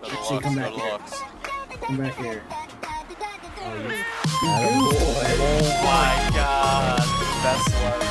Actually, come back here. Come back here. Oh my god. Best one.